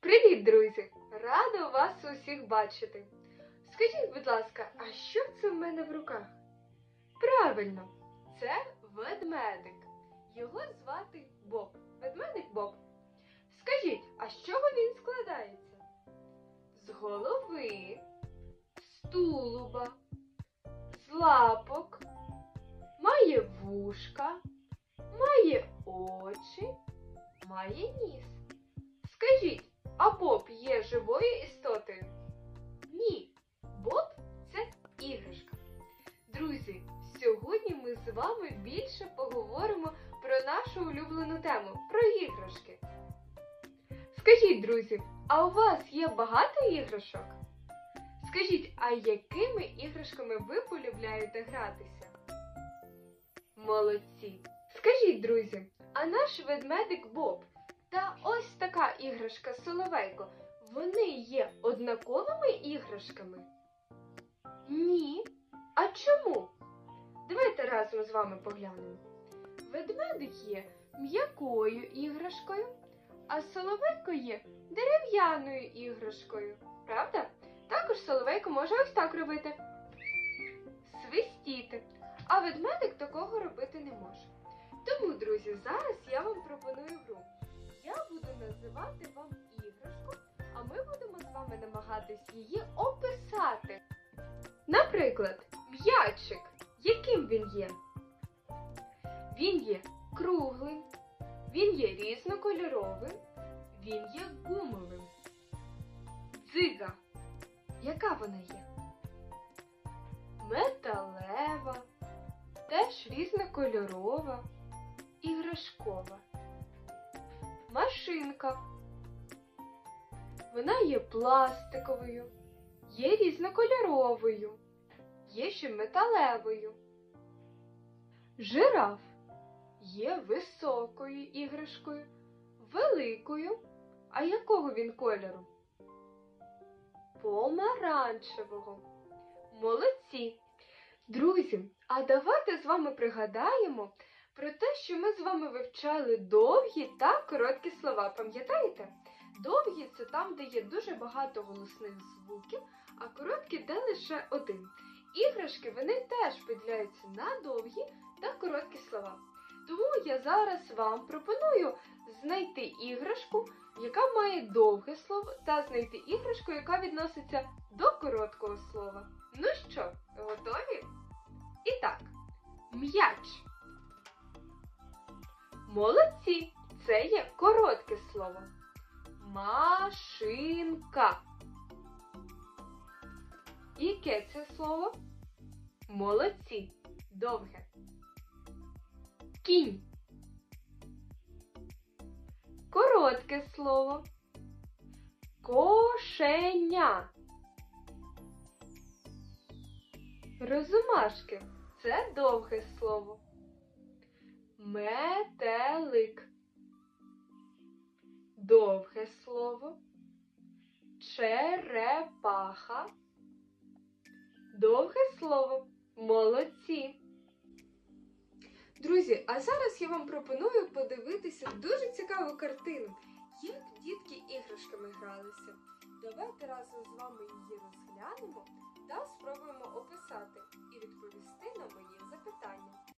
Привіт, друзі! Рада вас усіх бачити. Скажіть, будь ласка, а що це в мене в руках? Правильно, це ведмедик. Його звати Боб. Ведмедик Боб. Скажіть, а з чого він складається? З голови, з тулуба, з лапок, має вушка, має очі, має ніс. Скажіть, а Боб є живою істотою? Ні, Боб – це іграшка. Друзі, сьогодні ми з вами більше поговоримо про нашу улюблену тему – про іграшки. Скажіть, друзі, а у вас є багато іграшок? Скажіть, а якими іграшками ви полюбляєте гратися? Молодці! Скажіть, друзі, а наш ведмедик Боб та ось така іграшка Соловейко, вони є однаковими іграшками? Ні. А чому? Давайте разом з вами поглянемо. Ведмедик є м'якою іграшкою, а Соловейко є дерев'яною іграшкою. Правда? Також Соловейко може ось так робити. Свистіти. А ведмедик такого робити не може. Тому, друзі, зараз я вам пропоную гру. Я буду називати вам іграшку, а ми будемо з вами намагатись її описати. Наприклад, м'ячик. Яким він є? Він є круглим, він є різнокольоровим, він є гумовим. Дзига. Яка вона є? Металева, теж різнокольорова, іграшкова. Машинка. Вона є пластиковою, є різнокольоровою, є ще металевою. Жираф є високою іграшкою, великою. А якого він кольору? Помаранчевого. Молодці! Друзі, а давайте з вами пригадаємо про те, що ми з вами вивчали довгі та короткі слова. Пам'ятаєте? Довгі – це там, де є дуже багато голосних звуків, а короткі – де лише один. Іграшки, вони теж поділяються на довгі та короткі слова. Тому я зараз вам пропоную знайти іграшку, яка має довге слово, та знайти іграшку, яка відноситься до короткого слова. Ну що, готові? І так, м'яч. Молодці! Це є коротке слово. Машинка. Яке це слово? Молодці! Довге. Кінь. Коротке слово. Кошеня. Розумашки. Це довге слово. Метелик. Довге слово. Черепаха. Довге слово. Молодці! Друзі, а зараз я вам пропоную подивитися дуже цікаву картину, як дітки іграшками гралися. Давайте разом з вами її розглянемо та спробуємо описати і відповісти на мої запитання.